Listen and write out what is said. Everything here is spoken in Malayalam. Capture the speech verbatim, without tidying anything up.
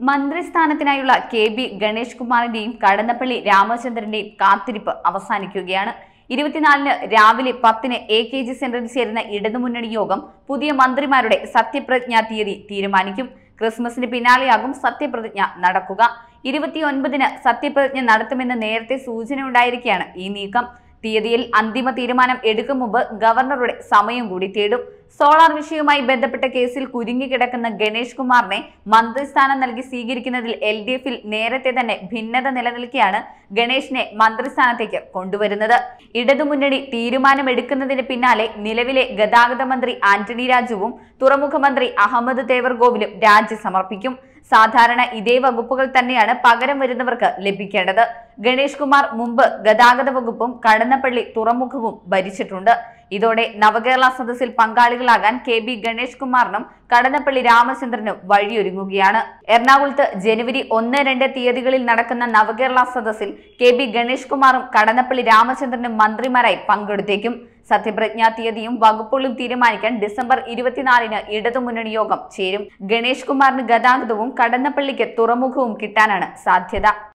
മന്ത്രിസ്ഥാനത്തിനായുള്ള കെ ബി ഗണേഷ് കുമാറിന്റെയും കടന്നപ്പള്ളി രാമചന്ദ്രന്റെയും കാത്തിരിപ്പ് അവസാനിക്കുകയാണ്. ഇരുപത്തിനാലിന് രാവിലെ പത്തിന് എ കെ ജി സെന്ററിൽ ചേരുന്ന ഇടതുമുന്നണി യോഗം പുതിയ മന്ത്രിമാരുടെ സത്യപ്രതിജ്ഞാ തീയതി തീരുമാനിക്കും. ക്രിസ്മസിന് പിന്നാലെയാകും സത്യപ്രതിജ്ഞ നടക്കുക. ഇരുപത്തിയൊൻപതിന് സത്യപ്രതിജ്ഞ നടത്തുമെന്ന് നേരത്തെ സൂചനയുണ്ടായിരിക്കെയാണ് ഈ നീക്കം. തീയതിയിൽ അന്തിമ തീരുമാനം എടുക്കും മുമ്പ് ഗവർണറുടെ സമയം കൂടി തേടും. സോളാർ വിഷയവുമായി ബന്ധപ്പെട്ട കേസിൽ കുരുങ്ങിക്കിടക്കുന്ന ഗണേഷ് കുമാറിനെ മന്ത്രിസ്ഥാനം നൽകി സ്വീകരിക്കുന്നതിൽ എൽ ഡി എഫിൽ നേരത്തെ തന്നെ ഭിന്നത നിലനിൽക്കെയാണ് ഗണേഷിനെ മന്ത്രിസ്ഥാനത്തേക്ക് കൊണ്ടുവരുന്നത്. ഇടതുമുന്നണി തീരുമാനമെടുക്കുന്നതിന് പിന്നാലെ നിലവിലെ ഗതാഗത മന്ത്രി ആന്റണി രാജുവും തുറമുഖ മന്ത്രി അഹമ്മദ് തേവർഗോവിലും രാജി സമർപ്പിക്കും. സാധാരണ ഇതേ വകുപ്പുകൾ തന്നെയാണ് പകരം വരുന്നവർക്ക് ലഭിക്കേണ്ടത്. ഗണേഷ് കുമാർ മുമ്പ് ഗതാഗത വകുപ്പും കടന്നപ്പള്ളി തുറമുഖവും ഭരിച്ചിട്ടുണ്ട്. ഇതോടെ നവകേരള സദസ്സിൽ പങ്കാളികളാകാൻ കെ ബി ഗണേഷ് കുമാറിനും കടന്നപ്പള്ളി രാമചന്ദ്രനും വഴിയൊരുങ്ങുകയാണ്. എറണാകുളത്ത് ജനുവരി ഒന്ന് രണ്ട് തീയതികളിൽ നടക്കുന്ന നവകേരള സദസ്സിൽ കെ ബി ഗണേഷ് കുമാറും കടന്നപ്പള്ളി രാമചന്ദ്രനും മന്ത്രിമാരായി പങ്കെടുത്തേക്കും. സത്യപ്രതിജ്ഞാ തീയതിയും വകുപ്പുകളും തീരുമാനിക്കാൻ ഡിസംബർ ഇരുപത്തിനാലിന് ഇടതുമുന്നണി യോഗം ചേരും. ഗണേഷ് കുമാറിന് ഗതാഗതവും കടന്നപ്പള്ളിക്ക് തുറമുഖവും കിട്ടാനാണ് സാധ്യത.